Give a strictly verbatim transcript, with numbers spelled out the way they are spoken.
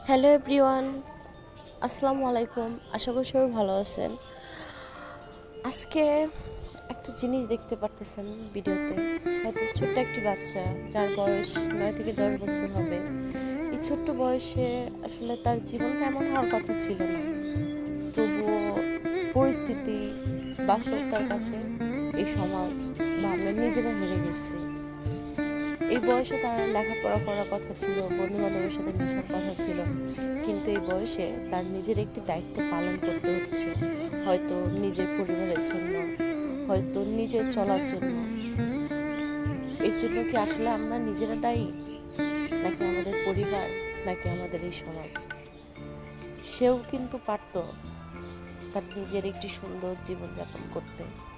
Hello everyone, আসসালামু আলাইকুম। আশা করি সবাই ভালো আছেন। আজকে একটা জিনিস দেখতে পারতেছেন ভিডিওতে, হয়তো ছোট্ট একটি বাচ্চা যার বয়স নয় থেকে দশ বছর হবে। এই ছোট্ট বয়সে আসলে তার জীবনটা এমন হওয়ার কথা ছিল না, তবুও পরিস্থিতি, বাস্তবতার কাছে এই সমাজ বা আমরা নিজেরা হেরে গেছি। এই বয়সে তার লেখাপড়া করার কথা ছিল, বন্ধু বান্ধবের সাথে মেশার কথা ছিল, কিন্তু এই বয়সে তার নিজের একটি দায়িত্ব পালন করতে হচ্ছে, হয়তো নিজের পরিবারের জন্য, হয়তো নিজের চলার জন্য। এর জন্য কি আসলে আমরা নিজেরা দায়ী, নাকি আমাদের পরিবার, নাকি আমাদের এই সমাজ? সেও কিন্তু পারত তার নিজের একটি সুন্দর জীবনযাপন করতে।